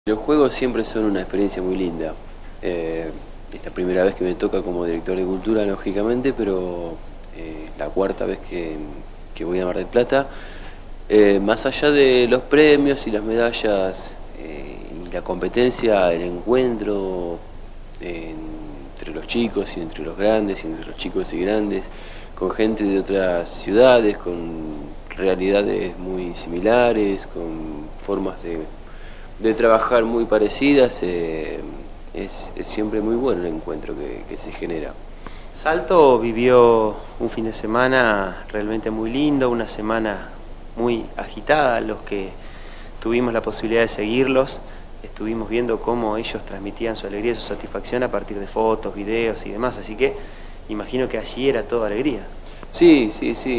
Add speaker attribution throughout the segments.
Speaker 1: Los juegos siempre son una experiencia muy linda. Es la primera vez que me toca como director de cultura, lógicamente, pero la cuarta vez que voy a Mar del Plata. Más allá de los premios y las medallas y la competencia, el encuentro entre los chicos y entre los grandes y entre los chicos y grandes, con gente de otras ciudades, con realidades muy similares, con formas de trabajar muy parecidas, es siempre muy bueno el encuentro que se genera.
Speaker 2: Salto vivió un fin de semana realmente muy lindo, una semana muy agitada. Los que tuvimos la posibilidad de seguirlos, estuvimos viendo cómo ellos transmitían su alegría y su satisfacción a partir de fotos, videos y demás, así que imagino que allí era toda alegría.
Speaker 1: Sí.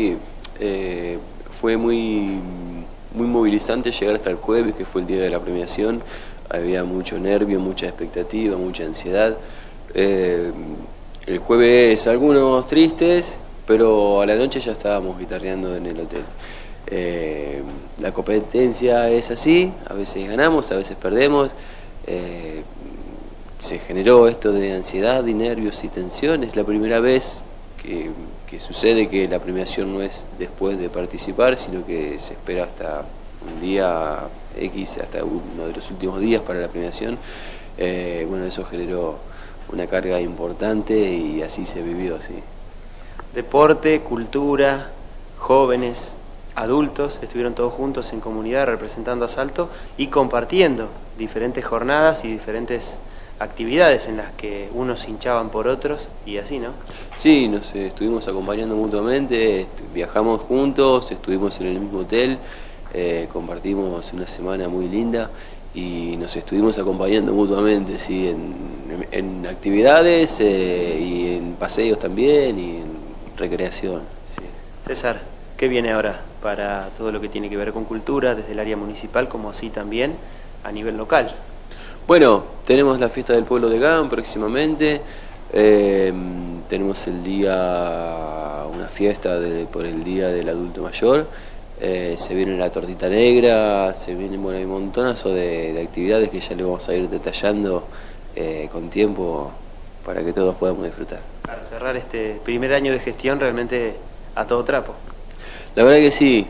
Speaker 1: Fue muy movilizante llegar hasta el jueves, que fue el día de la premiación. Había mucho nervio, mucha expectativa, mucha ansiedad. El jueves algunos tristes, pero a la noche ya estábamos guitarreando en el hotel. La competencia es así, a veces ganamos, a veces perdemos. Se generó esto de ansiedad y nervios y tensión. Es la primera vez que sucede que la premiación no es después de participar, sino que se espera hasta un día X, hasta uno de los últimos días para la premiación. Bueno, eso generó una carga importante y así se vivió, sí.
Speaker 2: Deporte, cultura, jóvenes, adultos, estuvieron todos juntos en comunidad representando a Salto y compartiendo diferentes jornadas y diferentes actividades en las que unos hinchaban por otros y así, ¿no?
Speaker 1: Sí, nos estuvimos acompañando mutuamente, viajamos juntos, estuvimos en el mismo hotel, compartimos una semana muy linda y nos estuvimos acompañando mutuamente, sí, en actividades y en paseos también y en recreación. Sí.
Speaker 2: César, ¿qué viene ahora para todo lo que tiene que ver con cultura desde el área municipal como así también a nivel local?
Speaker 1: Bueno, tenemos la fiesta del pueblo de GAM próximamente, tenemos una fiesta por el Día del Adulto Mayor, se viene la tortita negra, bueno, hay un montonazo de actividades que ya le vamos a ir detallando con tiempo para que todos podamos disfrutar.
Speaker 2: Para cerrar este primer año de gestión realmente a todo trapo.
Speaker 1: La verdad que sí,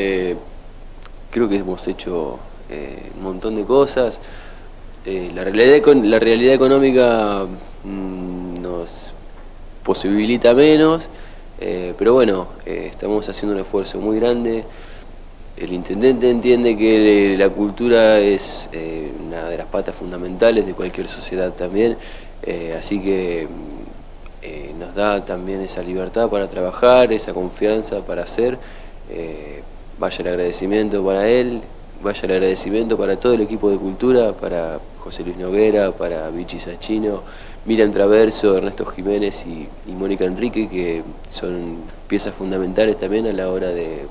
Speaker 1: creo que hemos hecho un montón de cosas. La realidad económica nos posibilita menos, pero bueno, estamos haciendo un esfuerzo muy grande. El intendente entiende que la cultura es una de las patas fundamentales de cualquier sociedad también, así que nos da también esa libertad para trabajar, esa confianza para hacer. Vaya el agradecimiento para él. Vaya el agradecimiento para todo el equipo de cultura, para José Luis Noguera, para Vichy Sachino, Miriam Traverso, Ernesto Jiménez y Mónica Enrique, que son piezas fundamentales también a la hora de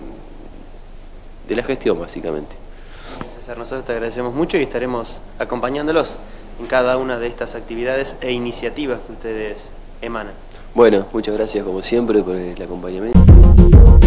Speaker 1: la gestión, básicamente.
Speaker 2: César, nosotros te agradecemos mucho y estaremos acompañándolos en cada una de estas actividades e iniciativas que ustedes emanan.
Speaker 1: Bueno, muchas gracias como siempre por el acompañamiento.